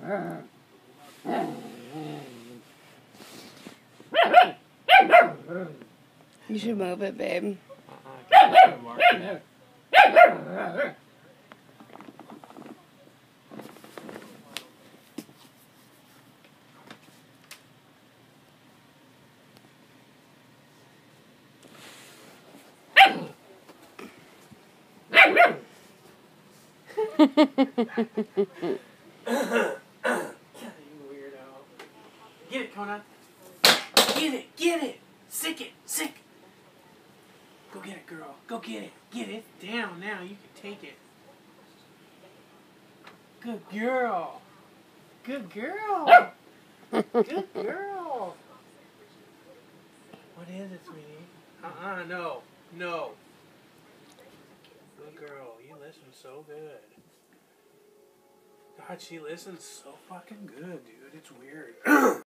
You should move it, babe. You weirdo. Get it, Kona. Get it. Sick it. Go get it, girl. Go get it. Get it down now. You can take it. Good girl. Good girl. Good girl. What is it, sweetie? No. Good girl. You listen so good. God, she listens so fucking good, dude. It's weird.